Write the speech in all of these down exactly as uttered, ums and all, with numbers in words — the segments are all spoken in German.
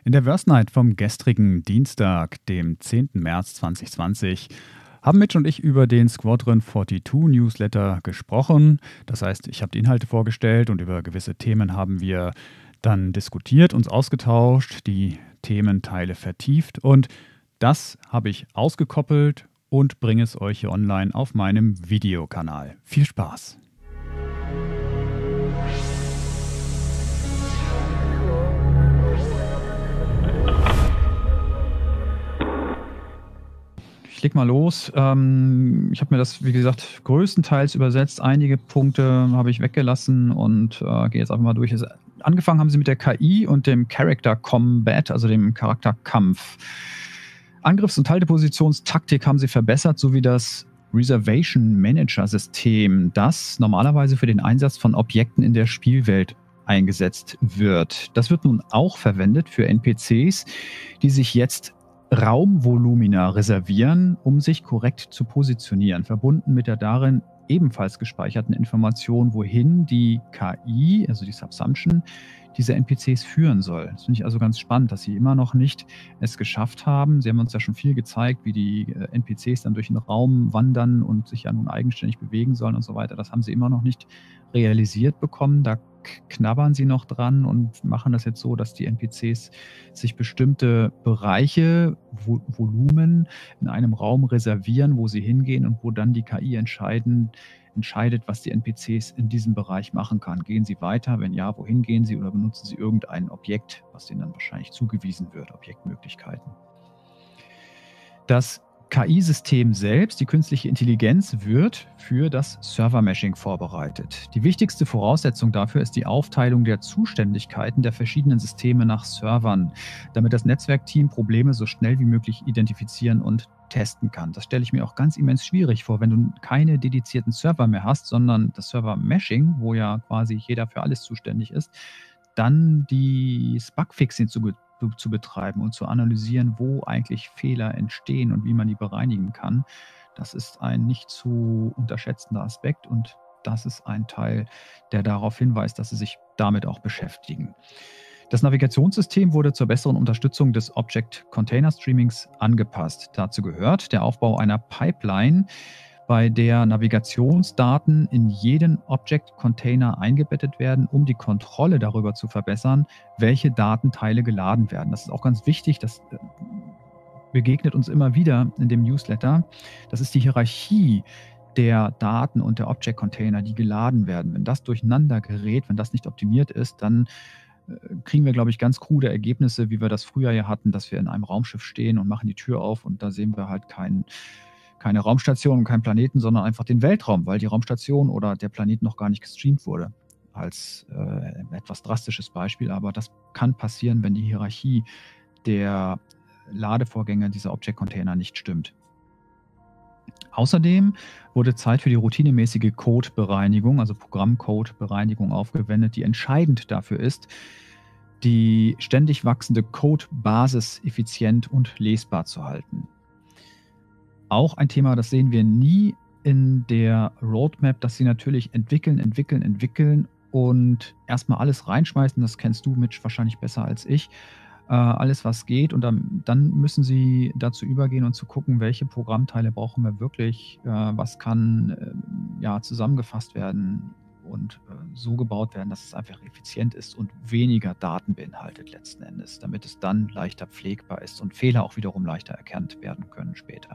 In der Verse Night vom gestrigen Dienstag, dem zehnten März zweitausendzwanzig, haben Mitch und ich über den Squadron zweiundvierzig Newsletter gesprochen. Das heißt, ich habe die Inhalte vorgestellt und über gewisse Themen haben wir dann diskutiert, uns ausgetauscht, die Thementeile vertieft und das habe ich ausgekoppelt und bringe es euch hier online auf meinem Videokanal. Viel Spaß! Ich leg mal los. Ähm, ich habe mir das, wie gesagt, größtenteils übersetzt. Einige Punkte habe ich weggelassen und äh, gehe jetzt einfach mal durch. Also, angefangen haben sie mit der K I und dem Character Combat, also dem Charakterkampf. Angriffs- und Haltepositionstaktik haben sie verbessert, sowie das Reservation Manager System, das normalerweise für den Einsatz von Objekten in der Spielwelt eingesetzt wird. Das wird nun auch verwendet für N P Cs, die sich jetzt Raumvolumina reservieren, um sich korrekt zu positionieren, verbunden mit der darin ebenfalls gespeicherten Information, wohin die K I, also die Subsumption, diese N P Cs führen soll. Das finde ich also ganz spannend, dass sie immer noch nicht es geschafft haben. Sie haben uns ja schon viel gezeigt, wie die N P Cs dann durch den Raum wandern und sich ja nun eigenständig bewegen sollen und so weiter. Das haben sie immer noch nicht realisiert bekommen. Da knabbern sie noch dran und machen das jetzt so, dass die N P Cs sich bestimmte Bereiche, Vo Volumen in einem Raum reservieren, wo sie hingehen und wo dann die K I entscheiden, entscheidet, was die N P Cs in diesem Bereich machen kann. Gehen sie weiter? Wenn ja, wohin gehen sie? Oder benutzen sie irgendein Objekt, was ihnen dann wahrscheinlich zugewiesen wird, Objektmöglichkeiten. Das K I-System selbst, die künstliche Intelligenz, wird für das Server-Meshing vorbereitet. Die wichtigste Voraussetzung dafür ist die Aufteilung der Zuständigkeiten der verschiedenen Systeme nach Servern, damit das Netzwerkteam Probleme so schnell wie möglich identifizieren und testen kann. Das stelle ich mir auch ganz immens schwierig vor, wenn du keine dedizierten Server mehr hast, sondern das Server-Meshing, wo ja quasi jeder für alles zuständig ist, dann die Bugfixing zu zu betreiben und zu analysieren, wo eigentlich Fehler entstehen und wie man die bereinigen kann. Das ist ein nicht zu unterschätzender Aspekt und das ist ein Teil, der darauf hinweist, dass sie sich damit auch beschäftigen. Das Navigationssystem wurde zur besseren Unterstützung des Object Container Streamings angepasst. Dazu gehört der Aufbau einer Pipeline, bei der Navigationsdaten in jeden Object-Container eingebettet werden, um die Kontrolle darüber zu verbessern, welche Datenteile geladen werden. Das ist auch ganz wichtig, das begegnet uns immer wieder in dem Newsletter. Das ist die Hierarchie der Daten und der Object-Container, die geladen werden. Wenn das durcheinander gerät, wenn das nicht optimiert ist, dann kriegen wir, glaube ich, ganz krude Ergebnisse, wie wir das früher ja hatten, dass wir in einem Raumschiff stehen und machen die Tür auf und da sehen wir halt keinen keine Raumstation und keinen Planeten, sondern einfach den Weltraum, weil die Raumstation oder der Planet noch gar nicht gestreamt wurde. Als äh, etwas drastisches Beispiel, aber das kann passieren, wenn die Hierarchie der Ladevorgänge dieser Object-Container nicht stimmt. Außerdem wurde Zeit für die routinemäßige Code-Bereinigung, also Programmcode-Bereinigung aufgewendet, die entscheidend dafür ist, die ständig wachsende Code-Basis effizient und lesbar zu halten. Auch ein Thema, das sehen wir nie in der Roadmap, dass sie natürlich entwickeln, entwickeln, entwickeln und erstmal alles reinschmeißen. Das kennst du, Mitch, wahrscheinlich besser als ich. Äh, alles, was geht. Und dann, dann müssen sie dazu übergehen und zu gucken, welche Programmteile brauchen wir wirklich, äh, was kann äh, ja, zusammengefasst werden und äh, so gebaut werden, dass es einfach effizient ist und weniger Daten beinhaltet letzten Endes, damit es dann leichter pflegbar ist und Fehler auch wiederum leichter erkannt werden können später.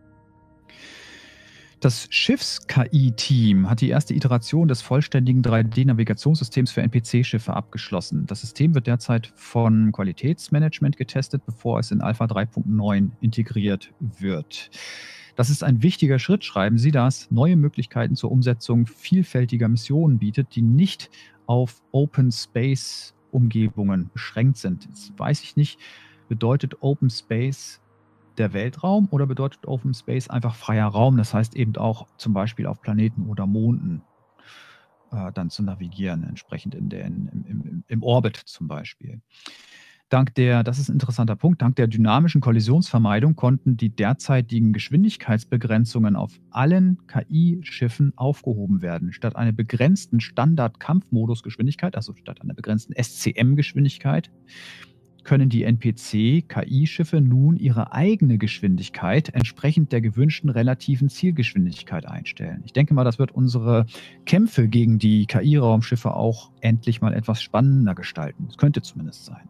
Das Schiffs-K I-Team hat die erste Iteration des vollständigen drei D-Navigationssystems für N P C-Schiffe abgeschlossen. Das System wird derzeit von Qualitätsmanagement getestet, bevor es in Alpha drei Punkt neun integriert wird. Das ist ein wichtiger Schritt, schreiben sie, da es neue Möglichkeiten zur Umsetzung vielfältiger Missionen bietet, die nicht auf Open-Space-Umgebungen beschränkt sind. Jetzt weiß ich nicht, bedeutet Open Space der Weltraum oder bedeutet Open Space einfach freier Raum? Das heißt eben auch zum Beispiel auf Planeten oder Monden äh, dann zu navigieren, entsprechend in der, in, im, im Orbit zum Beispiel. Dank der, das ist ein interessanter Punkt, dank der dynamischen Kollisionsvermeidung konnten die derzeitigen Geschwindigkeitsbegrenzungen auf allen K I-Schiffen aufgehoben werden. Statt einer begrenzten Standard-Kampfmodus-Geschwindigkeit, also statt einer begrenzten S C M-Geschwindigkeit, können die N P C-K I-Schiffe nun ihre eigene Geschwindigkeit entsprechend der gewünschten relativen Zielgeschwindigkeit einstellen. Ich denke mal, das wird unsere Kämpfe gegen die K I-Raumschiffe auch endlich mal etwas spannender gestalten. Das könnte zumindest sein.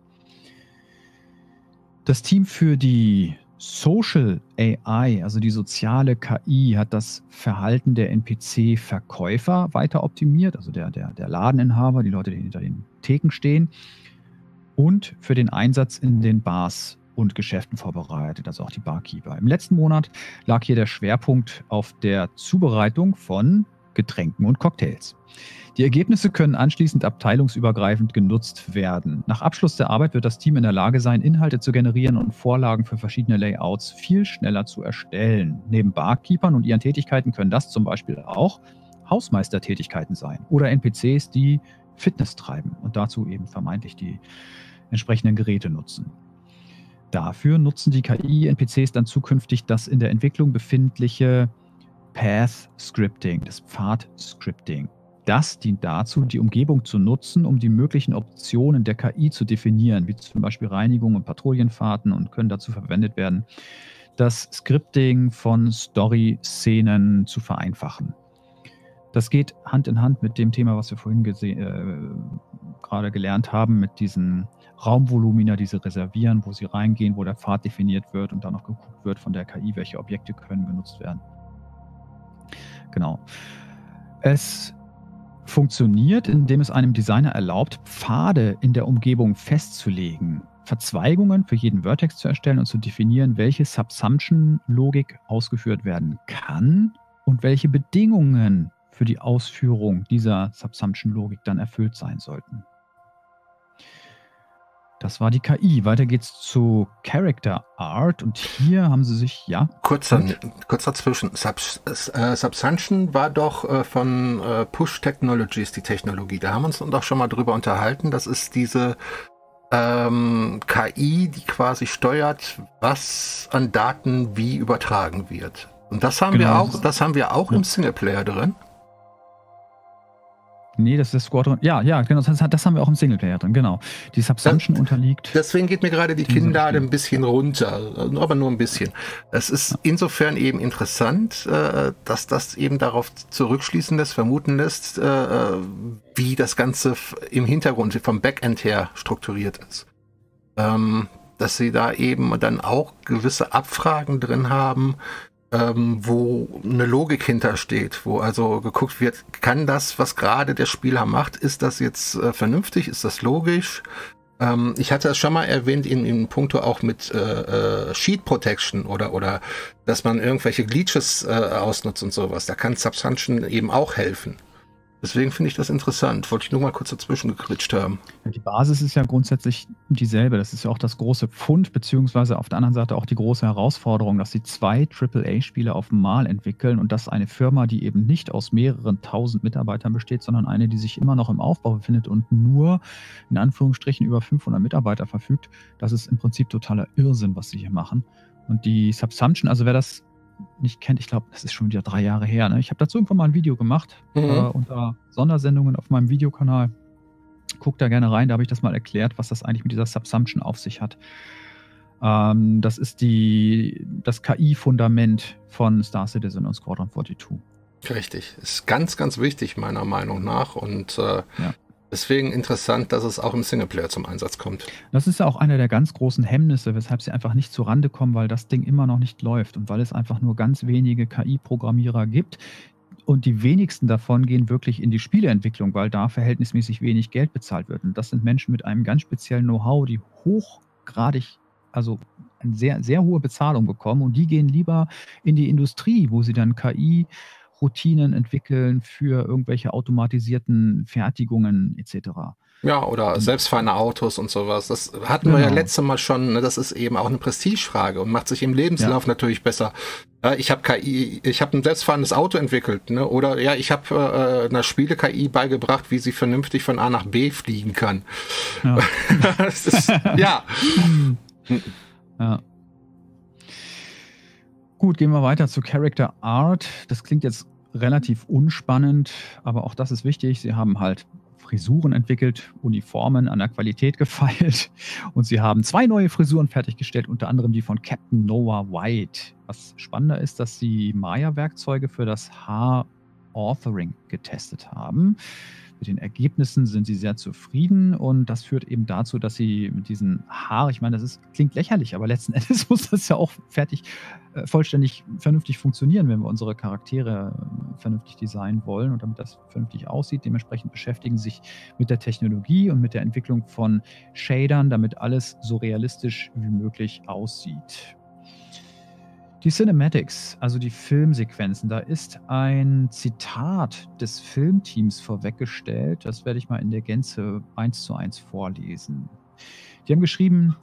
Das Team für die Social A I, also die soziale K I, hat das Verhalten der N P C-Verkäufer weiter optimiert, also der, der, der Ladeninhaber, die Leute, die hinter den Theken stehen, und für den Einsatz in den Bars und Geschäften vorbereitet, also auch die Barkeeper. Im letzten Monat lag hier der Schwerpunkt auf der Zubereitung von Getränken und Cocktails. Die Ergebnisse können anschließend abteilungsübergreifend genutzt werden. Nach Abschluss der Arbeit wird das Team in der Lage sein, Inhalte zu generieren und Vorlagen für verschiedene Layouts viel schneller zu erstellen. Neben Barkeepern und ihren Tätigkeiten können das zum Beispiel auch Hausmeistertätigkeiten sein oder N P Cs, die Fitness treiben und dazu eben vermeintlich die entsprechenden Geräte nutzen. Dafür nutzen die K I-N P Cs dann zukünftig das in der Entwicklung befindliche Path Scripting, das Pfad-Scripting. Das dient dazu, die Umgebung zu nutzen, um die möglichen Optionen der K I zu definieren, wie zum Beispiel Reinigung und Patrouillenfahrten, und können dazu verwendet werden, das Scripting von Story-Szenen zu vereinfachen. Das geht Hand in Hand mit dem Thema, was wir vorhin äh, gerade gelernt haben, mit diesen Raumvolumina, die sie reservieren, wo sie reingehen, wo der Pfad definiert wird und dann noch geguckt wird von der K I, welche Objekte können genutzt werden. Genau. Es funktioniert, indem es einem Designer erlaubt, Pfade in der Umgebung festzulegen, Verzweigungen für jeden Vertex zu erstellen und zu definieren, welche Subsumption-Logik ausgeführt werden kann und welche Bedingungen für die Ausführung dieser Subsumption-Logik dann erfüllt sein sollten. Das war die K I. Weiter geht's zu Character Art und hier haben sie sich, ja... Kurzer, kurz dazwischen. Sub, äh, Subsumption war doch äh, von äh, Push Technologies die Technologie. Da haben wir uns doch schon mal drüber unterhalten. Das ist diese ähm, K I, die quasi steuert, was an Daten wie übertragen wird. Und das haben genau, wir auch, das haben wir auch ja. im Singleplayer drin. Nee, das ist das Squadron. Ja, ja, genau. Das, das haben wir auch im Singleplayer drin, genau. Die Subsumption das, unterliegt. Deswegen geht mir gerade die Kinnlade ein bisschen runter, aber nur ein bisschen. Es ist ja. insofern eben interessant, äh, dass das eben darauf zurückschließen lässt, vermuten lässt, äh, wie das Ganze im Hintergrund vom Backend her strukturiert ist. Ähm, dass sie da eben dann auch gewisse Abfragen drin haben, Ähm, wo eine Logik hintersteht, wo also geguckt wird, kann das, was gerade der Spieler macht, ist das jetzt äh, vernünftig, ist das logisch? Ähm, ich hatte es schon mal erwähnt in, in puncto auch mit äh, äh, Sheet Protection oder oder dass man irgendwelche Glitches äh, ausnutzt und sowas. Da kann Subsumption eben auch helfen. Deswegen finde ich das interessant. Wollte ich nur mal kurz dazwischen gekritscht haben. Die Basis ist ja grundsätzlich dieselbe. Das ist ja auch das große Pfund, beziehungsweise auf der anderen Seite auch die große Herausforderung, dass sie zwei Triple A-Spiele auf einmal entwickeln und das eine Firma, die eben nicht aus mehreren tausend Mitarbeitern besteht, sondern eine, die sich immer noch im Aufbau befindet und nur in Anführungsstrichen über fünfhundert Mitarbeiter verfügt. Das ist im Prinzip totaler Irrsinn, was sie hier machen. Und die Subsumption, also wer das nicht kennt, ich glaube, das ist schon wieder drei Jahre her. Ne? Ich habe dazu irgendwann mal ein Video gemacht, mhm. äh, unter Sondersendungen auf meinem Videokanal. Guckt da gerne rein, da habe ich das mal erklärt, was das eigentlich mit dieser Subsumption auf sich hat. Ähm, das ist die, das K I-Fundament von Star Citizen und Squadron zweiundvierzig. Richtig, ist ganz, ganz wichtig meiner Meinung nach und äh, ja. deswegen interessant, dass es auch im Singleplayer zum Einsatz kommt. Das ist ja auch einer der ganz großen Hemmnisse, weshalb sie einfach nicht zurande kommen, weil das Ding immer noch nicht läuft und weil es einfach nur ganz wenige K I-Programmierer gibt. Und die wenigsten davon gehen wirklich in die Spieleentwicklung, weil da verhältnismäßig wenig Geld bezahlt wird. Und das sind Menschen mit einem ganz speziellen Know-how, die hochgradig, also eine sehr, sehr hohe Bezahlung bekommen. Und die gehen lieber in die Industrie, wo sie dann K I Routinen entwickeln für irgendwelche automatisierten Fertigungen et cetera. Ja, oder selbstfahrende Autos und sowas. Das hatten genau. wir ja letztes Mal schon. Ne? Das ist eben auch eine Prestigefrage und macht sich im Lebenslauf ja. natürlich besser. Ja, ich habe K I, ich habe ein selbstfahrendes Auto entwickelt, ne? Oder ja, ich habe äh, einer Spiele-K I beigebracht, wie sie vernünftig von A nach B fliegen kann. Ja. das ist, ja. ja. Gut, gehen wir weiter zu Character Art. Das klingt jetzt relativ unspannend, aber auch das ist wichtig. Sie haben halt Frisuren entwickelt, Uniformen an der Qualität gefeilt und sie haben zwei neue Frisuren fertiggestellt, unter anderem die von Captain Noah White. Was spannender ist, dass sie Maya-Werkzeuge für das Haar-Authoring getestet haben. Mit den Ergebnissen sind sie sehr zufrieden und das führt eben dazu, dass sie mit diesen Haar, ich meine, das ist, klingt lächerlich, aber letzten Endes muss das ja auch fertig, äh, vollständig vernünftig funktionieren, wenn wir unsere Charaktere äh, vernünftig designen wollen und damit das vernünftig aussieht. Dementsprechend beschäftigen sie sich mit der Technologie und mit der Entwicklung von Shadern, damit alles so realistisch wie möglich aussieht. Die Cinematics, also die Filmsequenzen, da ist ein Zitat des Filmteams vorweggestellt. Das werde ich mal in der Gänze eins zu eins vorlesen. Die haben geschrieben,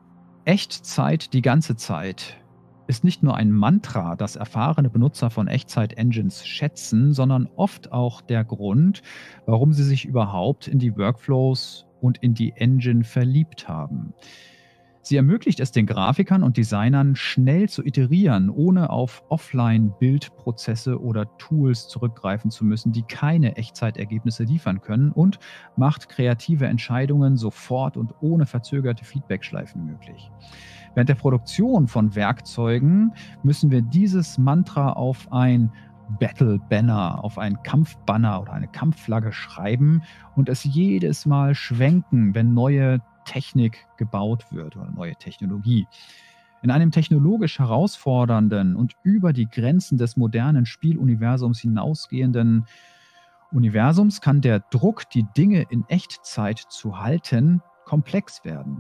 Echtzeit die ganze Zeit ist nicht nur ein Mantra, das erfahrene Benutzer von Echtzeit-Engines schätzen, sondern oft auch der Grund, warum sie sich überhaupt in die Workflows und in die Engine verliebt haben. Sie ermöglicht es den Grafikern und Designern, schnell zu iterieren, ohne auf Offline-Bildprozesse oder Tools zurückgreifen zu müssen, die keine Echtzeitergebnisse liefern können, und macht kreative Entscheidungen sofort und ohne verzögerte Feedbackschleifen möglich. Während der Produktion von Werkzeugen müssen wir dieses Mantra auf ein Battle-Banner, auf einen Kampfbanner oder eine Kampfflagge schreiben und es jedes Mal schwenken, wenn neue Technik gebaut wird oder neue Technologie. In einem technologisch herausfordernden und über die Grenzen des modernen Spieluniversums hinausgehenden Universums kann der Druck, die Dinge in Echtzeit zu halten, komplex werden.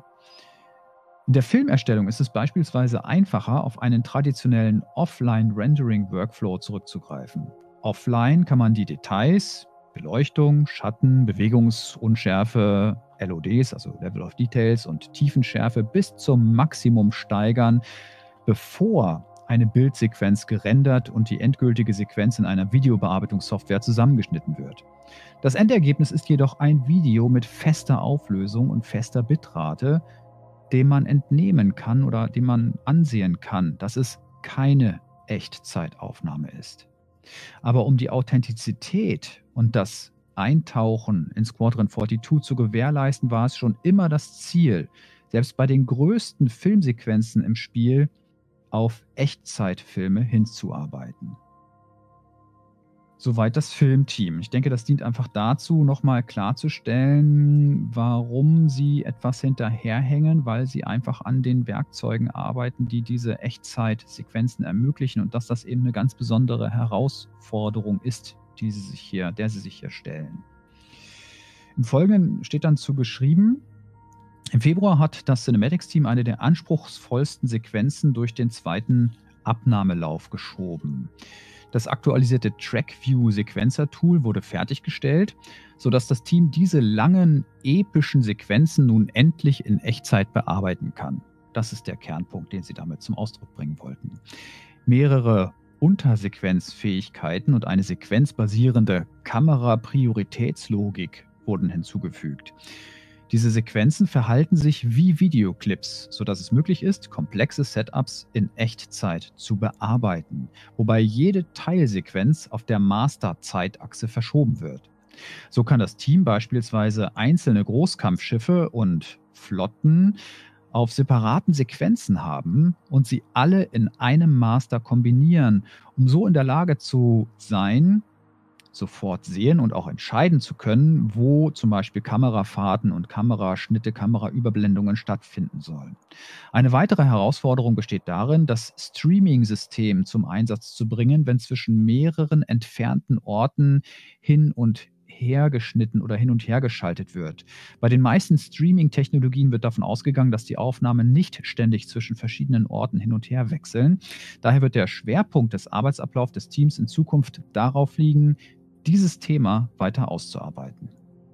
In der Filmerstellung ist es beispielsweise einfacher, auf einen traditionellen Offline-Rendering-Workflow zurückzugreifen. Offline kann man die Details, Beleuchtung, Schatten, Bewegungsunschärfe, L O Ds, also Level of Details, und Tiefenschärfe bis zum Maximum steigern, bevor eine Bildsequenz gerendert und die endgültige Sequenz in einer Videobearbeitungssoftware zusammengeschnitten wird. Das Endergebnis ist jedoch ein Video mit fester Auflösung und fester Bitrate, dem man entnehmen kann oder dem man ansehen kann, dass es keine Echtzeitaufnahme ist. Aber um die Authentizität und das Eintauchen in Squadron zweiundvierzig zu gewährleisten, war es schon immer das Ziel, selbst bei den größten Filmsequenzen im Spiel auf Echtzeitfilme hinzuarbeiten. Soweit das Filmteam. Ich denke, das dient einfach dazu, nochmal klarzustellen, warum sie etwas hinterherhängen, weil sie einfach an den Werkzeugen arbeiten, die diese Echtzeitsequenzen ermöglichen, und dass das eben eine ganz besondere Herausforderung ist, die sie sich hier, der sie sich hier stellen. Im Folgenden steht dann zu geschrieben: Im Februar hat das Cinematics-Team eine der anspruchsvollsten Sequenzen durch den zweiten Abnahmelauf geschoben. Das aktualisierte TrackView-Sequencer-Tool wurde fertiggestellt, sodass das Team diese langen, epischen Sequenzen nun endlich in Echtzeit bearbeiten kann. Das ist der Kernpunkt, den sie damit zum Ausdruck bringen wollten. Mehrere Untersequenzfähigkeiten und eine sequenzbasierende Kamera-Prioritätslogik wurden hinzugefügt. Diese Sequenzen verhalten sich wie Videoclips, sodass es möglich ist, komplexe Setups in Echtzeit zu bearbeiten, wobei jede Teilsequenz auf der Master-Zeitachse verschoben wird. So kann das Team beispielsweise einzelne Großkampfschiffe und Flotten auf separaten Sequenzen haben und sie alle in einem Master kombinieren, um so in der Lage zu sein, sofort sehen und auch entscheiden zu können, wo zum Beispiel Kamerafahrten und Kameraschnitte, Kameraüberblendungen stattfinden sollen. Eine weitere Herausforderung besteht darin, das Streaming-System zum Einsatz zu bringen, wenn zwischen mehreren entfernten Orten hin und her geschnitten oder hin und her geschaltet wird. Bei den meisten Streaming-Technologien wird davon ausgegangen, dass die Aufnahmen nicht ständig zwischen verschiedenen Orten hin und her wechseln. Daher wird der Schwerpunkt des Arbeitsablaufs des Teams in Zukunft darauf liegen, dieses Thema weiter auszuarbeiten.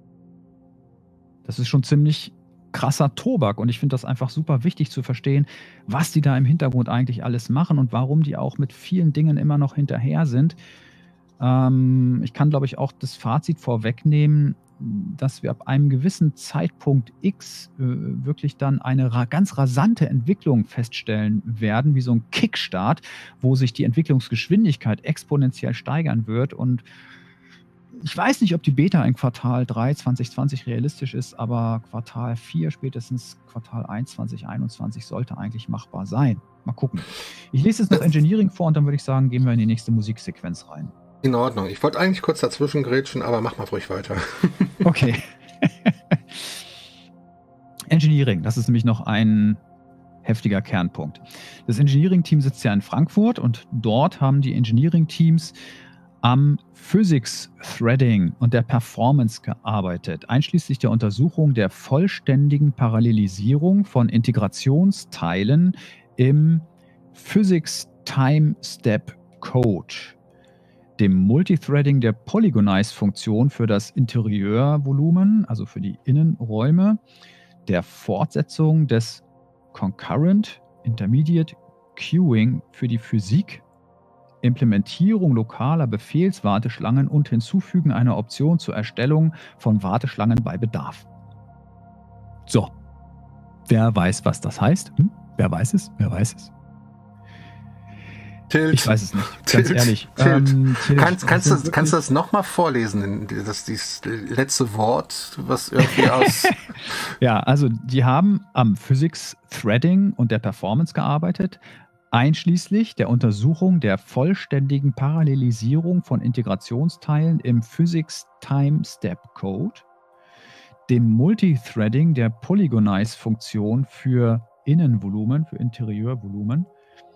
Das ist schon ziemlich krasser Tobak und ich finde das einfach super wichtig zu verstehen, was die da im Hintergrund eigentlich alles machen und warum die auch mit vielen Dingen immer noch hinterher sind. Ähm, ich kann, glaube ich, auch das Fazit vorwegnehmen, dass wir ab einem gewissen Zeitpunkt X äh, wirklich dann eine ra- ganz rasante Entwicklung feststellen werden, wie so ein Kickstart, wo sich die Entwicklungsgeschwindigkeit exponentiell steigern wird und ich weiß nicht, ob die Beta in Quartal drei zwanzig zwanzig realistisch ist, aber Quartal vier, spätestens Quartal eins zwanzig einundzwanzig sollte eigentlich machbar sein. Mal gucken. Ich lese jetzt noch Engineering vor und dann würde ich sagen, gehen wir in die nächste Musiksequenz rein. In Ordnung. Ich wollte eigentlich kurz dazwischen grätschen, aber mach mal ruhig weiter. Okay. Engineering, das ist nämlich noch ein heftiger Kernpunkt. Das Engineering-Team sitzt ja in Frankfurt und dort haben die Engineering-Teams am Physics-Threading und der Performance gearbeitet, einschließlich der Untersuchung der vollständigen Parallelisierung von Integrationsteilen im Physics-Time-Step-Code, dem Multithreading der Polygonize-Funktion für das Interieurvolumen, also für die Innenräume, der Fortsetzung des Concurrent Intermediate Queuing für die Physik, Implementierung lokaler Befehlswarteschlangen und Hinzufügen einer Option zur Erstellung von Warteschlangen bei Bedarf. So, wer weiß, was das heißt? Hm? Wer weiß es? Wer weiß es? Tilt. Ich weiß es nicht, ganz Tilt. ehrlich. Tilt. Ähm, Tilt. Kannst, kannst, du, kannst du das nochmal vorlesen, das, das letzte Wort, was irgendwie aus... Ja, also die haben am Physics Threading und der Performance gearbeitet, einschließlich der Untersuchung der vollständigen Parallelisierung von Integrationsteilen im Physics Time Step Code, dem Multithreading der Polygonize-Funktion für Innenvolumen, für Interieurvolumen.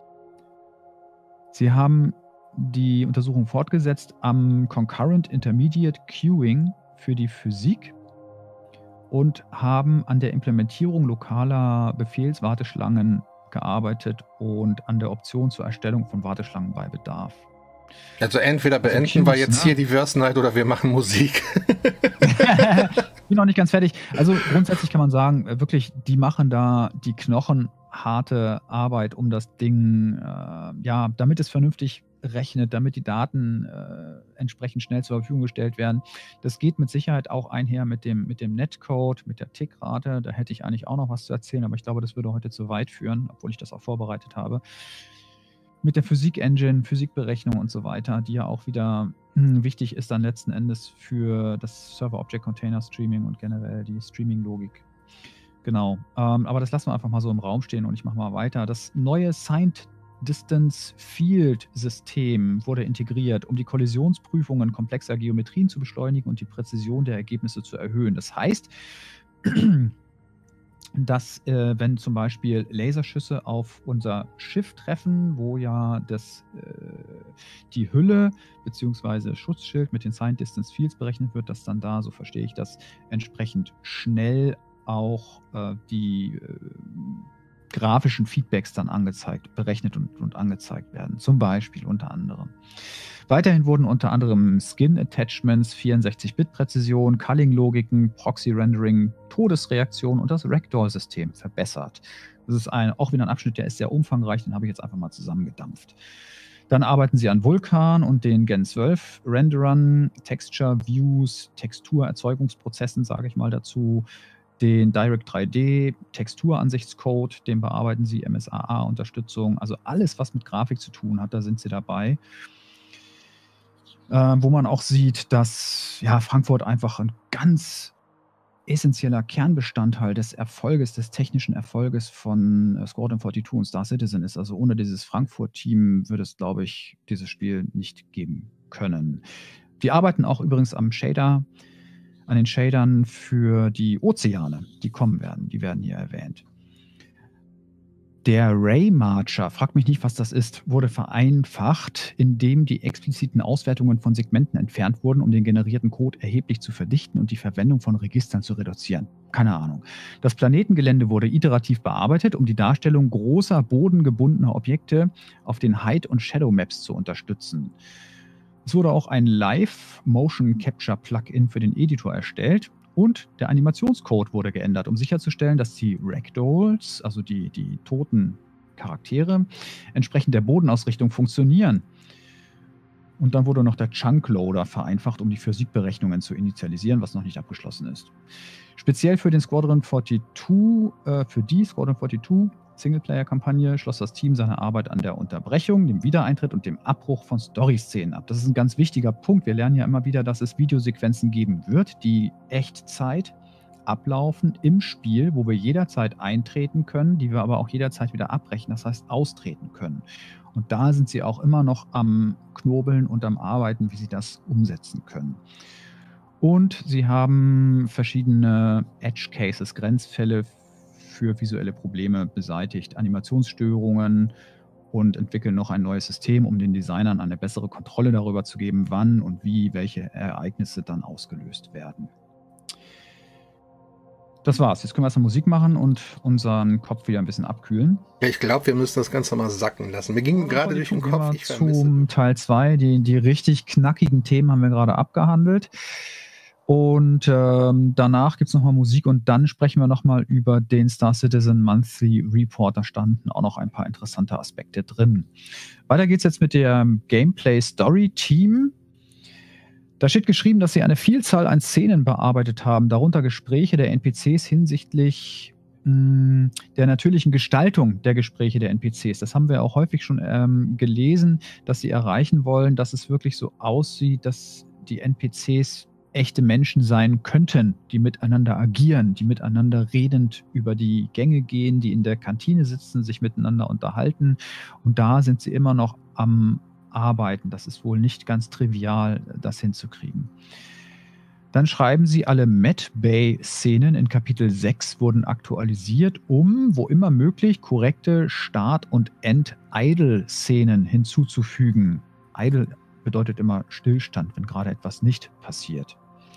Sie haben die Untersuchung fortgesetzt am Concurrent Intermediate Queuing für die Physik und haben an der Implementierung lokaler Befehlswarteschlangen gearbeitet und an der Option zur Erstellung von Warteschlangen bei Bedarf. Also entweder beenden also Qs, wir jetzt ne? hier die Verse Night oder wir machen Musik. Ich bin noch nicht ganz fertig. Also grundsätzlich kann man sagen, wirklich, die machen da die knochenharte Arbeit, um das Ding, äh, ja, damit es vernünftig rechnet, damit die Daten äh, entsprechend schnell zur Verfügung gestellt werden. Das geht mit Sicherheit auch einher mit dem, mit dem Netcode, mit der Tickrate. Da hätte ich eigentlich auch noch was zu erzählen, aber ich glaube, das würde heute zu weit führen, obwohl ich das auch vorbereitet habe. Mit der Physik-Engine, Physikberechnung und so weiter, die ja auch wieder mh, wichtig ist dann letzten Endes für das Server-Object-Container-Streaming und generell die Streaming-Logik. Genau, ähm, aber das lassen wir einfach mal so im Raum stehen und ich mache mal weiter. Das neue Signed Distance Field System wurde integriert, um die Kollisionsprüfungen komplexer Geometrien zu beschleunigen und die Präzision der Ergebnisse zu erhöhen. Das heißt, dass äh, wenn zum Beispiel Laserschüsse auf unser Schiff treffen, wo ja das, äh, die Hülle bzw. Schutzschild mit den Signed Distance Fields berechnet wird, dass dann da, so verstehe ich das, entsprechend schnell auch äh, die äh, grafischen Feedbacks dann angezeigt, berechnet und, und angezeigt werden. Zum Beispiel unter anderem. Weiterhin wurden unter anderem Skin-Attachments, vierundsechzig Bit Präzision, Culling-Logiken, Proxy-Rendering, Todesreaktion und das Ragdoll-System verbessert. Das ist ein, auch wieder ein Abschnitt, der ist sehr umfangreich, den habe ich jetzt einfach mal zusammengedampft. Dann arbeiten sie an Vulkan und den Gen zwölf Renderern, Texture Views, Texturerzeugungsprozessen, sage ich mal dazu, den Direct drei D Texturansichtscode, den bearbeiten sie, M S A A-Unterstützung, also alles, was mit Grafik zu tun hat, da sind sie dabei. Äh, wo man auch sieht, dass ja, Frankfurt einfach ein ganz essentieller Kernbestandteil des Erfolges, des technischen Erfolges von äh, Squadron zweiundvierzig und Star Citizen ist. Also ohne dieses Frankfurt-Team würde es, glaube ich, dieses Spiel nicht geben können. Die arbeiten auch übrigens am Shader, an den Shadern für die Ozeane, die kommen werden. Die werden hier erwähnt. Der Raymarcher, fragt mich nicht, was das ist, wurde vereinfacht, indem die expliziten Auswertungen von Segmenten entfernt wurden, um den generierten Code erheblich zu verdichten und die Verwendung von Registern zu reduzieren. Keine Ahnung. Das Planetengelände wurde iterativ bearbeitet, um die Darstellung großer bodengebundener Objekte auf den Height- und Shadow-Maps zu unterstützen. Es wurde auch ein Live-Motion-Capture-Plugin für den Editor erstellt und der Animationscode wurde geändert, um sicherzustellen, dass die Ragdolls, also die, die toten Charaktere, entsprechend der Bodenausrichtung funktionieren. Und dann wurde noch der Chunk-Loader vereinfacht, um die Physikberechnungen zu initialisieren, was noch nicht abgeschlossen ist. Speziell für den Squadron zweiundvierzig, äh, für die Squadron zweiundvierzig Singleplayer-Kampagne schloss das Team seine Arbeit an der Unterbrechung, dem Wiedereintritt und dem Abbruch von Story-Szenen ab. Das ist ein ganz wichtiger Punkt. Wir lernen ja immer wieder, dass es Videosequenzen geben wird, die Echtzeit ablaufen im Spiel, wo wir jederzeit eintreten können, die wir aber auch jederzeit wieder abbrechen, das heißt austreten können. Und da sind sie auch immer noch am Knobeln und am Arbeiten, wie sie das umsetzen können. Und sie haben verschiedene Edge Cases, Grenzfälle für visuelle Probleme beseitigt, Animationsstörungen und entwickeln noch ein neues System, um den Designern eine bessere Kontrolle darüber zu geben, wann und wie welche Ereignisse dann ausgelöst werden. Das war's. Jetzt können wir erstmal Musik machen und unseren Kopf wieder ein bisschen abkühlen. Ja, ich glaube, wir müssen das Ganze mal sacken lassen. Wir gingen gerade durch den Kopf. Ich zum Teil zwei. Die, die richtig knackigen Themen haben wir gerade abgehandelt. Und ähm, danach gibt es nochmal Musik und dann sprechen wir nochmal über den Star Citizen Monthly Report. Da standen auch noch ein paar interessante Aspekte drin. Weiter geht's jetzt mit dem Gameplay Story Team. Da steht geschrieben, dass sie eine Vielzahl an Szenen bearbeitet haben, darunter Gespräche der N P Cs hinsichtlich mh, der natürlichen Gestaltung der Gespräche der N P Cs. Das haben wir auch häufig schon ähm, gelesen, dass sie erreichen wollen, dass es wirklich so aussieht, dass die N P Cs echte Menschen sein könnten, die miteinander agieren, die miteinander redend über die Gänge gehen, die in der Kantine sitzen, sich miteinander unterhalten. Und da sind sie immer noch am Arbeiten. Das ist wohl nicht ganz trivial, das hinzukriegen. Dann schreiben sie, alle Med-Bay-Szenen in Kapitel sechs wurden aktualisiert, um, wo immer möglich, korrekte Start- und End-Idle-Szenen hinzuzufügen. Idle bedeutet immer Stillstand, wenn gerade etwas nicht passiert.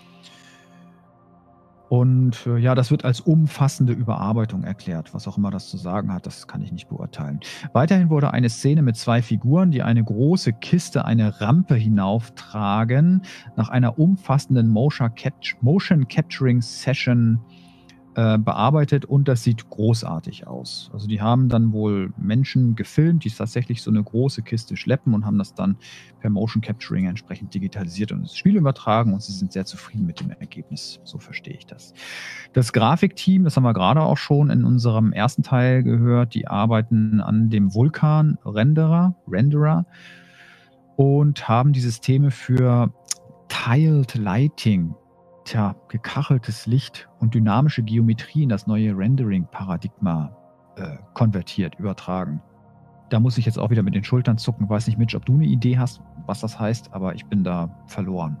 Und äh, ja, das wird als umfassende Überarbeitung erklärt. Was auch immer das zu sagen hat, das kann ich nicht beurteilen. Weiterhin wurde eine Szene mit zwei Figuren, die eine große Kiste, eine Rampe hinauftragen, nach einer umfassenden Motion, Cap- Motion Capturing Session äh, bearbeitet und das sieht großartig aus. Also die haben dann wohl Menschen gefilmt, die tatsächlich so eine große Kiste schleppen und haben das dann per Motion Capturing entsprechend digitalisiert und ins Spiel übertragen und sie sind sehr zufrieden mit dem Ergebnis. So verstehe ich das. Das Grafikteam, das haben wir gerade auch schon in unserem ersten Teil gehört, die arbeiten an dem Vulkan-Renderer Renderer und haben die Systeme für Tiled Lighting, tja, gekacheltes Licht und dynamische Geometrie in das neue Rendering-Paradigma äh, konvertiert, übertragen. Da muss ich jetzt auch wieder mit den Schultern zucken. Weiß nicht, Mitch, ob du eine Idee hast, was das heißt, aber ich bin da verloren.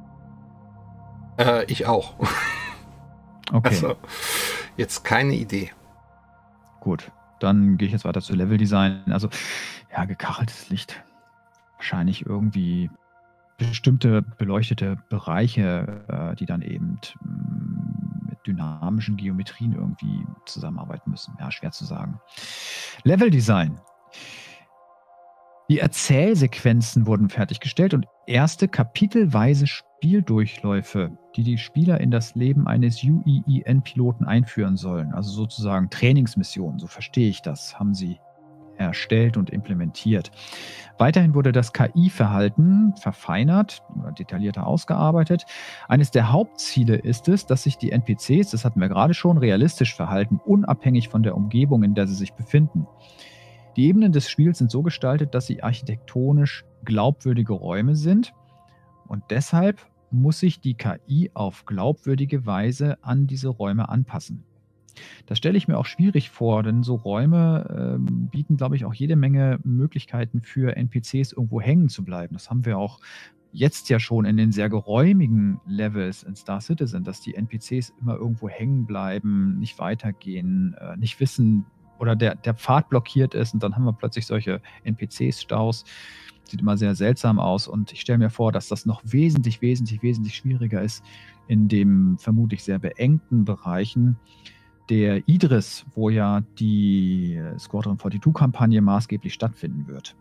Äh, ich auch. Okay. Also, jetzt keine Idee. Gut, dann gehe ich jetzt weiter zu Leveldesign. Also, ja, gekacheltes Licht. Wahrscheinlich irgendwie bestimmte beleuchtete Bereiche, äh, die dann eben mh, mit dynamischen Geometrien irgendwie zusammenarbeiten müssen. Ja, schwer zu sagen. Leveldesign. Die Erzählsequenzen wurden fertiggestellt und erste kapitelweise Spieldurchläufe, die die Spieler in das Leben eines U I I N-Piloten einführen sollen. Also sozusagen Trainingsmissionen, so verstehe ich das, haben sie erstellt und implementiert. Weiterhin wurde das K I-Verhalten verfeinert oder detaillierter ausgearbeitet. Eines der Hauptziele ist es, dass sich die N P Cs, das hatten wir gerade schon, realistisch verhalten, unabhängig von der Umgebung, in der sie sich befinden. Die Ebenen des Spiels sind so gestaltet, dass sie architektonisch glaubwürdige Räume sind und deshalb muss sich die K I auf glaubwürdige Weise an diese Räume anpassen. Das stelle ich mir auch schwierig vor, denn so Räume äh, bieten, glaube ich, auch jede Menge Möglichkeiten für N P Cs irgendwo hängen zu bleiben. Das haben wir auch jetzt ja schon in den sehr geräumigen Levels in Star Citizen, dass die N P Cs immer irgendwo hängen bleiben, nicht weitergehen, äh, nicht wissen oder der, der Pfad blockiert ist und dann haben wir plötzlich solche N P Cs-Staus. Sieht immer sehr seltsam aus und ich stelle mir vor, dass das noch wesentlich, wesentlich, wesentlich schwieriger ist in den vermutlich sehr beengten Bereichen der Idris, wo ja die Squadron zweiundvierzig-Kampagne maßgeblich stattfinden wird.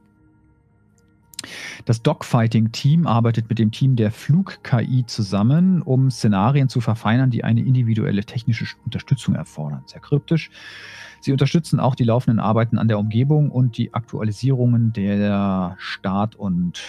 Das Dogfighting-Team arbeitet mit dem Team der Flug-K I zusammen, um Szenarien zu verfeinern, die eine individuelle technische Unterstützung erfordern. Sehr kryptisch. Sie unterstützen auch die laufenden Arbeiten an der Umgebung und die Aktualisierungen der Start- und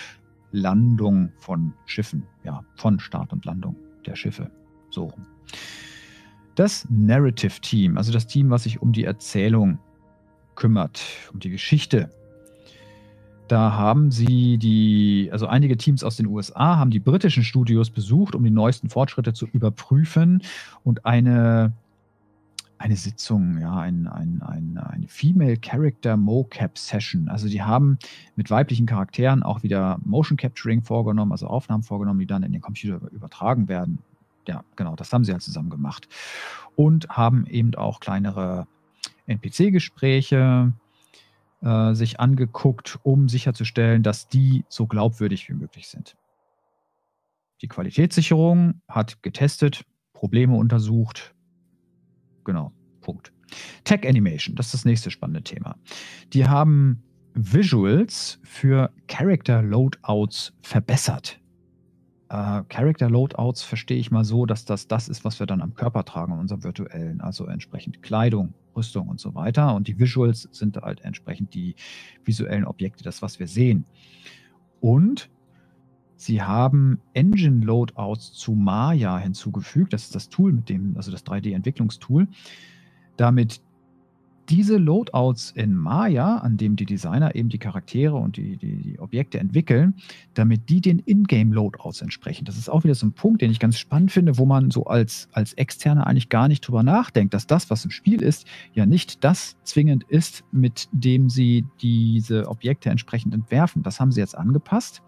Landung von Schiffen. Ja, von Start und Landung der Schiffe. So. Das Narrative Team, also das Team, was sich um die Erzählung kümmert, um die Geschichte. Da haben sie die, also einige Teams aus den U S A haben die britischen Studios besucht, um die neuesten Fortschritte zu überprüfen und eine, eine Sitzung, ja, ein, ein, ein, eine Female Character Mocap Session. Also die haben mit weiblichen Charakteren auch wieder Motion Capturing vorgenommen, also Aufnahmen vorgenommen, die dann in den Computer übertragen werden. Ja, genau, das haben sie halt zusammen gemacht. Und haben eben auch kleinere N P C-Gespräche äh, sich angeguckt, um sicherzustellen, dass die so glaubwürdig wie möglich sind. Die Qualitätssicherung hat getestet, Probleme untersucht. Genau, Punkt. Tech Animation, das ist das nächste spannende Thema. Die haben Visuals für Character Loadouts verbessert. Uh, Character Loadouts verstehe ich mal so, dass das das ist, was wir dann am Körper tragen in unserem virtuellen, also entsprechend Kleidung, Rüstung und so weiter. Und die Visuals sind halt entsprechend die visuellen Objekte, das, was wir sehen. Und sie haben Engine Loadouts zu Maya hinzugefügt. Das ist das Tool, mit dem, also das drei D-Entwicklungstool, damit diese Loadouts in Maya, an dem die Designer eben die Charaktere und die, die, die Objekte entwickeln, damit die den Ingame-Loadouts entsprechen. Das ist auch wieder so ein Punkt, den ich ganz spannend finde, wo man so als, als Externer eigentlich gar nicht drüber nachdenkt, dass das, was im Spiel ist, ja nicht das zwingend ist, mit dem sie diese Objekte entsprechend entwerfen. Das haben sie jetzt angepasst,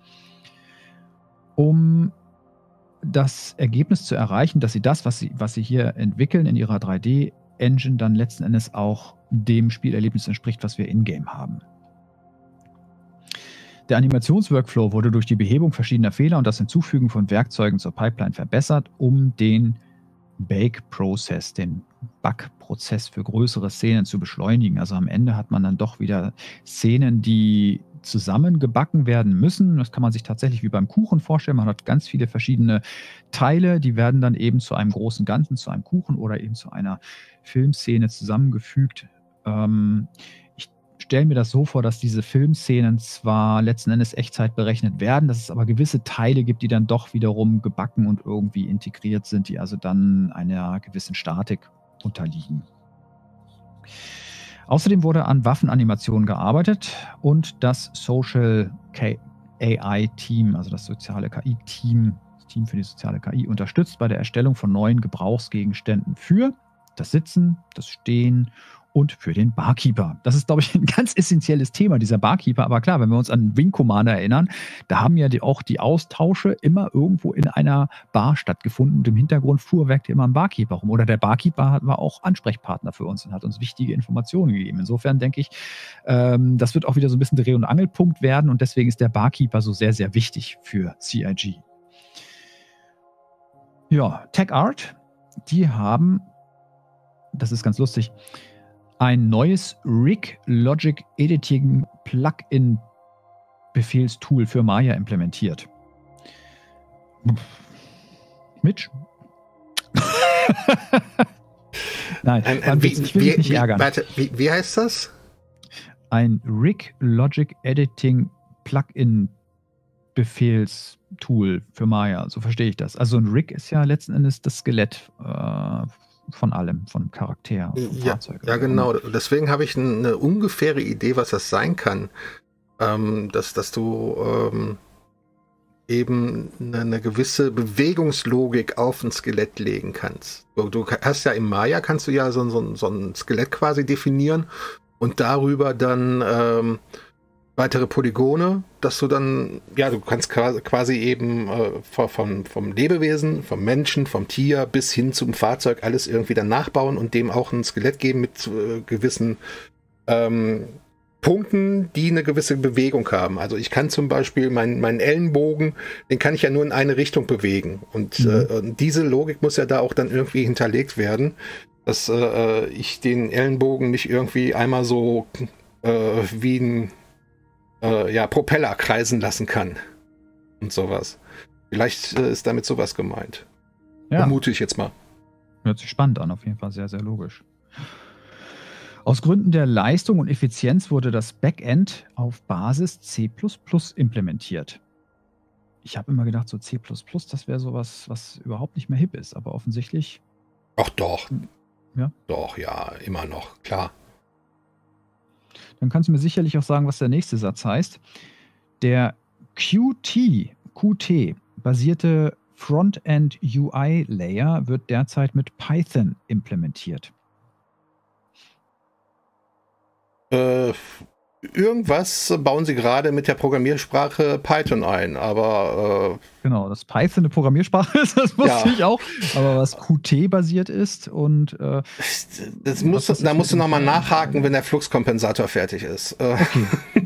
um das Ergebnis zu erreichen, dass sie das, was sie, was sie hier entwickeln in ihrer drei D-Engine, dann letzten Endes auch dem Spielerlebnis entspricht, was wir in-game haben. Der Animationsworkflow wurde durch die Behebung verschiedener Fehler und das Hinzufügen von Werkzeugen zur Pipeline verbessert, um den Bake-Prozess, den Backprozess für größere Szenen zu beschleunigen. Also am Ende hat man dann doch wieder Szenen, die zusammengebacken werden müssen. Das kann man sich tatsächlich wie beim Kuchen vorstellen. Man hat ganz viele verschiedene Teile, die werden dann eben zu einem großen Ganzen, zu einem Kuchen oder eben zu einer Filmszene zusammengefügt. Ähm, ich stelle mir das so vor, dass diese Filmszenen zwar letzten Endes Echtzeit berechnet werden, dass es aber gewisse Teile gibt, die dann doch wiederum gebacken und irgendwie integriert sind, die also dann einer gewissen Statik unterliegen. Außerdem wurde an Waffenanimationen gearbeitet und das Social A I-Team, also das soziale K I-Team, das Team für die soziale K I, unterstützt bei der Erstellung von neuen Gebrauchsgegenständen für das Sitzen, das Stehen und für den Barkeeper. Das ist, glaube ich, ein ganz essentielles Thema, dieser Barkeeper. Aber klar, wenn wir uns an Wing Commander erinnern, da haben ja die, auch die Austausche immer irgendwo in einer Bar stattgefunden und im Hintergrund fuhrwerkte immer ein Barkeeper rum. Oder der Barkeeper war auch Ansprechpartner für uns und hat uns wichtige Informationen gegeben. Insofern denke ich, ähm, das wird auch wieder so ein bisschen Dreh- und Angelpunkt werden und deswegen ist der Barkeeper so sehr, sehr wichtig für C I G. Ja, Tech Art, die haben, das ist ganz lustig, ein neues Rig Logic Editing Plugin Befehlstool für Maya implementiert. Mitch? Nein, ein, ein, wie, ich will wie, dich nicht wie, ärgern. Warte, wie, wie heißt das? Ein Rig Logic Editing Plugin Befehlstool für Maya, so verstehe ich das. Also ein Rig ist ja letzten Endes das Skelett äh, von allem, von Charakter, vom ja, Fahrzeug. Ja, genau. Deswegen habe ich eine ungefähre Idee, was das sein kann. Ähm, dass, dass du ähm, eben eine, eine gewisse Bewegungslogik auf ein Skelett legen kannst. Du, du hast ja im Maya, kannst du ja so, so, so ein Skelett quasi definieren und darüber dann ähm, weitere Polygone, dass du dann, ja, du kannst quasi eben äh, vom, vom Lebewesen, vom Menschen, vom Tier bis hin zum Fahrzeug alles irgendwie dann nachbauen und dem auch ein Skelett geben mit äh, gewissen ähm, Punkten, die eine gewisse Bewegung haben. Also ich kann zum Beispiel meinen, meinen Ellenbogen, den kann ich ja nur in eine Richtung bewegen. Und mhm. äh, und diese Logik muss ja da auch dann irgendwie hinterlegt werden, dass äh, ich den Ellenbogen nicht irgendwie einmal so äh, wie ein Äh, ja, Propeller kreisen lassen kann und sowas. Vielleicht äh, ist damit sowas gemeint. Ja. Vermute ich jetzt mal. Hört sich spannend an, auf jeden Fall sehr, sehr logisch. Aus Gründen der Leistung und Effizienz wurde das Backend auf Basis C plus plus implementiert. ich habe immer gedacht, so C plus plus, das wäre sowas, was überhaupt nicht mehr hip ist, aber offensichtlich. Ach doch. Ja. Doch, ja, immer noch, klar. Dann kannst du mir sicherlich auch sagen, was der nächste Satz heißt. Der Qt, Qt basierte Frontend-U I-Layer wird derzeit mit Python implementiert. Äh, irgendwas bauen sie gerade mit der Programmiersprache Python ein, aber... Äh, genau, dass Python eine Programmiersprache ist, das wusste ja. ich auch. Aber was Qt-basiert ist und... Äh, das musst, das da musst du nochmal nachhaken, wenn der Fluxkompensator fertig ist. Okay.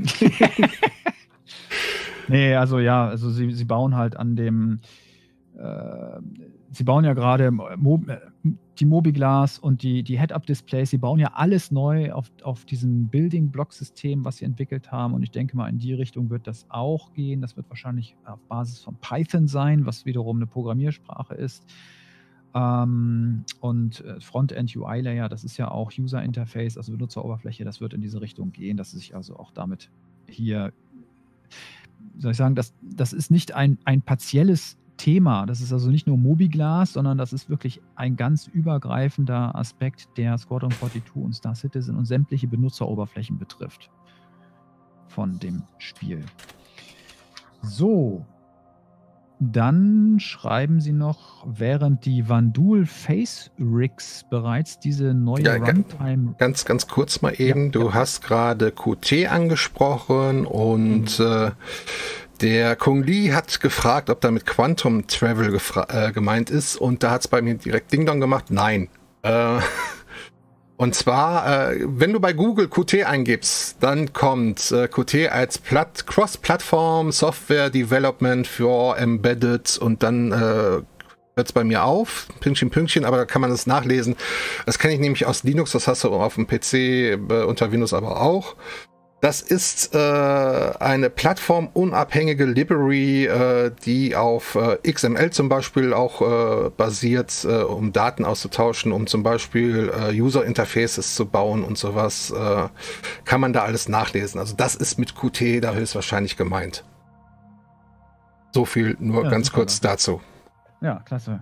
Nee, also ja, also sie, sie bauen halt an dem... Äh, sie bauen ja gerade Mo die Mobiglas und die, die Head-Up-Displays, sie bauen ja alles neu auf, auf diesem Building-Block-System, was sie entwickelt haben. Und ich denke mal, in die Richtung wird das auch gehen. Das wird wahrscheinlich auf Basis von Python sein, was wiederum eine Programmiersprache ist. Ähm, und Frontend-U I-Layer, das ist ja auch User-Interface, also Benutzeroberfläche, das wird in diese Richtung gehen, dass sie sich also auch damit hier, soll ich sagen, das, das ist nicht ein, ein partielles Thema. Das ist also nicht nur Mobiglas, sondern das ist wirklich ein ganz übergreifender Aspekt, der Squadron zweiundvierzig und Star Citizen und sämtliche Benutzeroberflächen betrifft von dem Spiel. So, dann schreiben sie noch, während die Vanduul Face Rigs bereits diese neue ja, Runtime... Ganz, ganz kurz mal eben, ja, du ja. hast gerade Qt angesprochen und mhm. äh, der Kung Lee hat gefragt, ob damit Quantum Travel äh, gemeint ist, und da hat es bei mir direkt Ding Dong gemacht. Nein. Äh, und zwar, äh, wenn du bei Google Qt eingibst, dann kommt äh, Qt als Plat Cross-Plattform Software Development für Embedded, und dann äh, hört es bei mir auf, Pünktchen, Pünktchen, aber da kann man das nachlesen. Das kenne ich nämlich aus Linux, das hast du auf dem P C äh, unter Windows aber auch. Das ist äh, eine plattformunabhängige Library, äh, die auf äh, X M L zum Beispiel auch äh, basiert, äh, um Daten auszutauschen, um zum Beispiel äh, User-Interfaces zu bauen und sowas. Äh, kann man da alles nachlesen. Also das ist mit Qt da höchstwahrscheinlich gemeint. So viel nur ja, ganz kurz klar. dazu. Ja, klasse.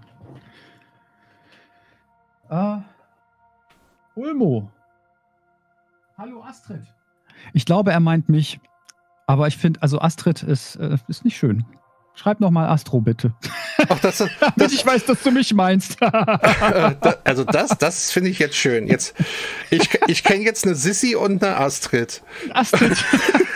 Uh, Ulmo. Hallo Astrid. Ich glaube, er meint mich, aber ich finde, also Astrid ist, äh, ist nicht schön. Schreib nochmal Astro, bitte. Ach, das, das, Damit ich weiß, dass du mich meinst. Also das, das finde ich jetzt schön. Jetzt, ich ich kenne jetzt eine Sissi und eine Astrid. Astrid.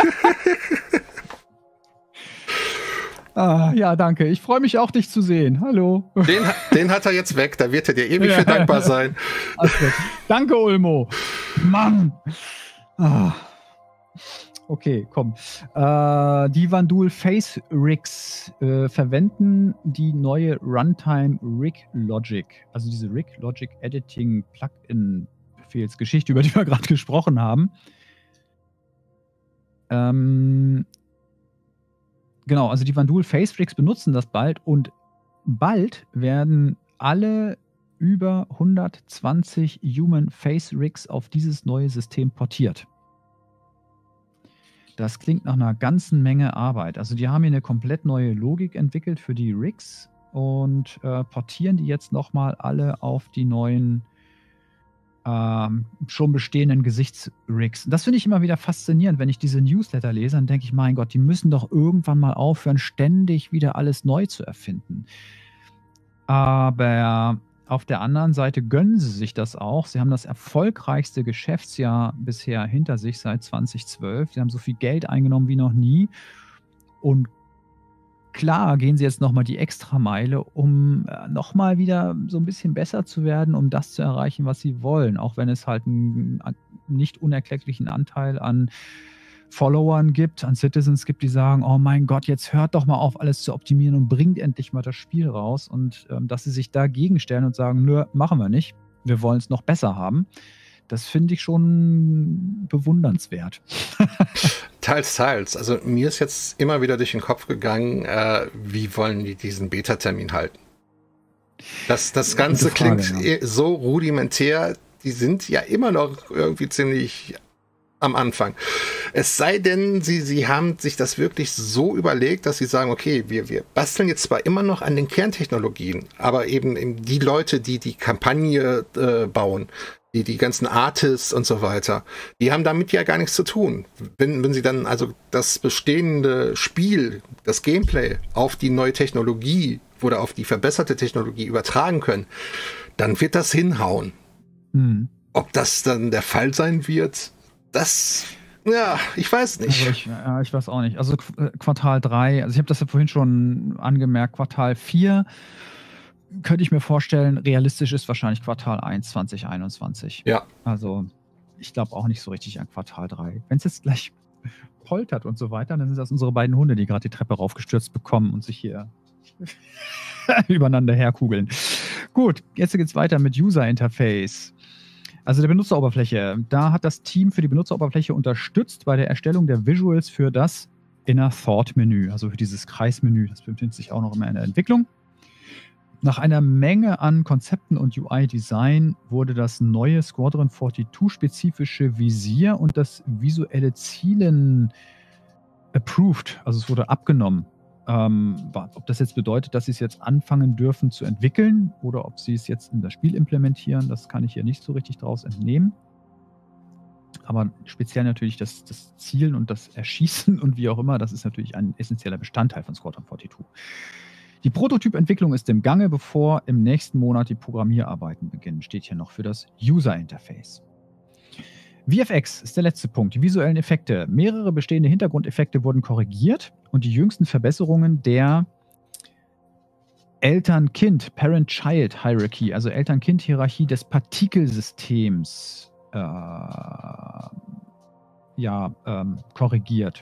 Ah, ja, danke. Ich freue mich auch, dich zu sehen. Hallo. Den, den hat er jetzt weg. Da wird er dir ewig für dankbar sein. Astrid. Danke, Ulmo. Mann. Ah. Okay, komm. Äh, die Vanduul Face Rigs äh, verwenden die neue Runtime Rig Logic, also diese Rig Logic Editing Plugin Befehlsgeschichte, über die wir gerade gesprochen haben. Ähm, genau, also die Vanduul Face Rigs benutzen das bald, und bald werden alle über hundertzwanzig Human Face Rigs auf dieses neue System portiert. Das klingt nach einer ganzen Menge Arbeit. Also die haben hier eine komplett neue Logik entwickelt für die Rigs und äh, portieren die jetzt nochmal alle auf die neuen ähm, schon bestehenden Gesichtsrigs. Das finde ich immer wieder faszinierend, wenn ich diese Newsletter lese, dann denke ich, mein Gott, die müssen doch irgendwann mal aufhören, ständig wieder alles neu zu erfinden. Aber auf der anderen Seite gönnen sie sich das auch. Sie haben das erfolgreichste Geschäftsjahr bisher hinter sich seit zweitausendzwölf. Sie haben so viel Geld eingenommen wie noch nie. Und klar gehen sie jetzt nochmal die Extrameile, um nochmal wieder so ein bisschen besser zu werden, um das zu erreichen, was sie wollen. Auch wenn es halt einen nicht unerklecklichen Anteil an Followern gibt, an Citizens gibt, die sagen, oh mein Gott, jetzt hört doch mal auf, alles zu optimieren und bringt endlich mal das Spiel raus. Und ähm, dass sie sich dagegen stellen und sagen, nö, machen wir nicht, wir wollen es noch besser haben, das finde ich schon bewundernswert. Teils, teils. Also mir ist jetzt immer wieder durch den Kopf gegangen, äh, wie wollen die diesen Beta-Termin halten? Das, das Ganze Frage, klingt ja. so rudimentär, die sind ja immer noch irgendwie ziemlich am Anfang. Es sei denn, sie, sie haben sich das wirklich so überlegt, dass sie sagen, okay, wir, wir basteln jetzt zwar immer noch an den Kerntechnologien, aber eben, eben die Leute, die die Kampagne äh, bauen, die, die ganzen Artists und so weiter, die haben damit ja gar nichts zu tun. Wenn, wenn sie dann also das bestehende Spiel, das Gameplay auf die neue Technologie oder auf die verbesserte Technologie übertragen können, dann wird das hinhauen. Mhm. Ob das dann der Fall sein wird, das, ja, ich weiß nicht. Also ich, ja, ich weiß auch nicht. Also Quartal drei, also ich habe das ja vorhin schon angemerkt, Quartal vier könnte ich mir vorstellen, realistisch ist wahrscheinlich Quartal eins zwanzig einundzwanzig. Ja. Also ich glaube auch nicht so richtig an Quartal drei. Wenn es jetzt gleich poltert und so weiter, dann sind das unsere beiden Hunde, die gerade die Treppe raufgestürzt bekommen und sich hier übereinander herkugeln. Gut, jetzt geht's weiter mit User Interface. Also der Benutzeroberfläche. Da hat das Team für die Benutzeroberfläche unterstützt bei der Erstellung der Visuals für das Inner Thought Menü, also für dieses Kreismenü. Das befindet sich auch noch immer in der Entwicklung. Nach einer Menge an Konzepten und U I-Design wurde das neue Squadron zweiundvierzig-spezifische Visier und das visuelle Zielen approved, also es wurde abgenommen. Ähm, ob das jetzt bedeutet, dass sie es jetzt anfangen dürfen zu entwickeln oder ob sie es jetzt in das Spiel implementieren, das kann ich hier nicht so richtig draus entnehmen. Aber speziell natürlich das, das Zielen und das Erschießen und wie auch immer, das ist natürlich ein essentieller Bestandteil von Squadron zweiundvierzig. Die Prototypentwicklung ist im Gange, bevor im nächsten Monat die Programmierarbeiten beginnen, steht hier noch für das User Interface. V F X ist der letzte Punkt, die visuellen Effekte. Mehrere bestehende Hintergrundeffekte wurden korrigiert und die jüngsten Verbesserungen der Eltern-Kind, Parent-Child-Hierarchy, also Eltern-Kind-Hierarchie des Partikelsystems äh, ja, ähm, korrigiert.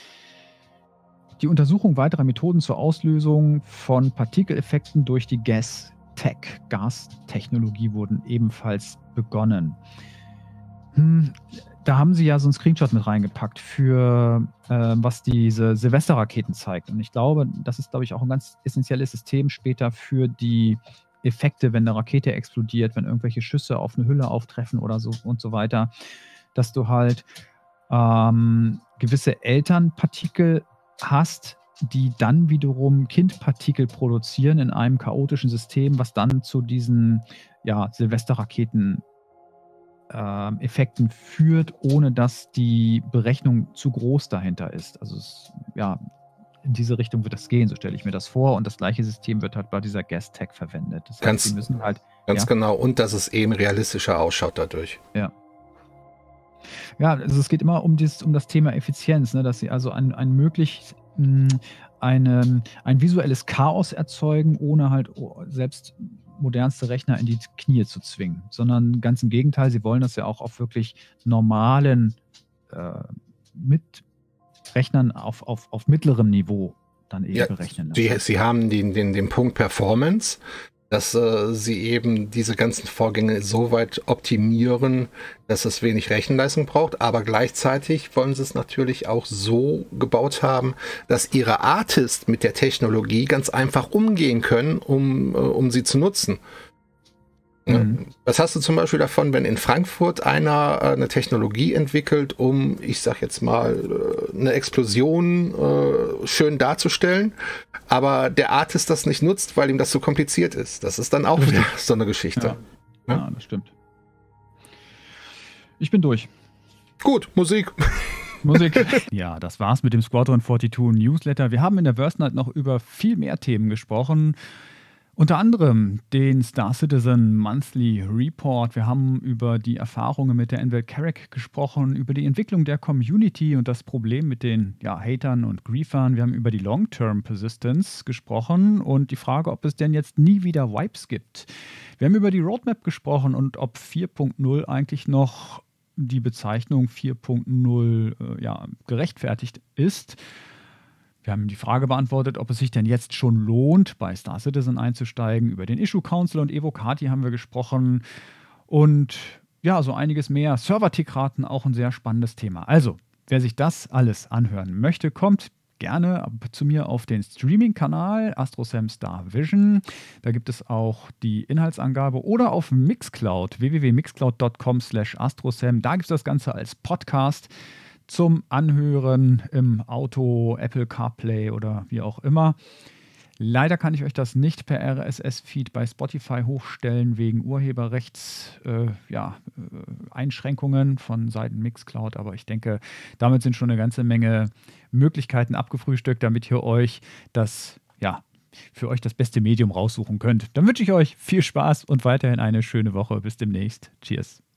Die Untersuchung weiterer Methoden zur Auslösung von Partikeleffekten durch die Gas-Tech, Gastechnologie wurden ebenfalls begonnen. Hm, da haben sie ja so einen Screenshot mit reingepackt für, äh, was diese Silvesterraketen zeigt. Und ich glaube, das ist, glaube ich, auch ein ganz essentielles System später für die Effekte, wenn eine Rakete explodiert, wenn irgendwelche Schüsse auf eine Hülle auftreffen oder so und so weiter, dass du halt ähm, gewisse Elternpartikel hast, die dann wiederum Kindpartikel produzieren in einem chaotischen System, was dann zu diesen ja, Silvesterraketen äh, Effekten führt, ohne dass die Berechnung zu groß dahinter ist. Also es, ja, in diese Richtung wird das gehen, so stelle ich mir das vor. Und das gleiche System wird halt bei dieser Gas-Tech verwendet. Das heißt, ganz, die müssen halt, ganz ja, genau. Und dass es eben realistischer ausschaut dadurch. Ja. Ja, also es geht immer um, dieses, um das Thema Effizienz, ne, dass sie also ein, ein möglichst mh, eine, ein visuelles Chaos erzeugen, ohne halt selbst modernste Rechner in die Knie zu zwingen, sondern ganz im Gegenteil, sie wollen das ja auch auf wirklich normalen äh, Mitrechnern auf, auf, auf mittlerem Niveau dann eben ja, berechnen. Sie, sie haben den, den, den Punkt Performance, dass äh, sie eben diese ganzen Vorgänge so weit optimieren, dass es wenig Rechenleistung braucht, aber gleichzeitig wollen sie es natürlich auch so gebaut haben, dass ihre Artists mit der Technologie ganz einfach umgehen können, um, äh, um sie zu nutzen. Mhm. Was hast du zum Beispiel davon, wenn in Frankfurt einer äh, eine Technologie entwickelt, um, ich sag jetzt mal, äh, eine Explosion äh, schön darzustellen, aber der Artist das nicht nutzt, weil ihm das so kompliziert ist. Das ist dann auch wieder so eine Geschichte. Ja, ja? Ja, das stimmt. Ich bin durch. Gut, Musik. Musik. Ja, das war's mit dem Squadron zweiundvierzig Newsletter. Wir haben in der Verse Night noch über viel mehr Themen gesprochen. Unter anderem den Star Citizen Monthly Report. Wir haben über die Erfahrungen mit der Envel Carrack gesprochen, über die Entwicklung der Community und das Problem mit den ja, Hatern und Griefern. Wir haben über die Long-Term Persistence gesprochen und die Frage, ob es denn jetzt nie wieder Wipes gibt. Wir haben über die Roadmap gesprochen und ob vier Punkt null eigentlich noch die Bezeichnung vier Punkt null äh, ja, gerechtfertigt ist. Wir haben die Frage beantwortet, ob es sich denn jetzt schon lohnt, bei Star Citizen einzusteigen. Über den Issue Council und Evocati haben wir gesprochen. Und ja, so einiges mehr. Server-Tickraten, auch ein sehr spannendes Thema. Also, wer sich das alles anhören möchte, kommt gerne zu mir auf den Streaming-Kanal AstroSam Star Vision. Da gibt es auch die Inhaltsangabe oder auf Mixcloud, w w w punkt mixcloud punkt com slash astrosam. Da gibt es das Ganze als Podcast zum Anhören im Auto, Apple CarPlay oder wie auch immer. Leider kann ich euch das nicht per R S S-Feed bei Spotify hochstellen, wegen Urheberrechtseinschränkungen äh, ja, äh, Einschränkungen von Seiten Mixcloud. Aber ich denke, damit sind schon eine ganze Menge Möglichkeiten abgefrühstückt, damit ihr euch das, ja, für euch das beste Medium raussuchen könnt. Dann wünsche ich euch viel Spaß und weiterhin eine schöne Woche. Bis demnächst. Cheers.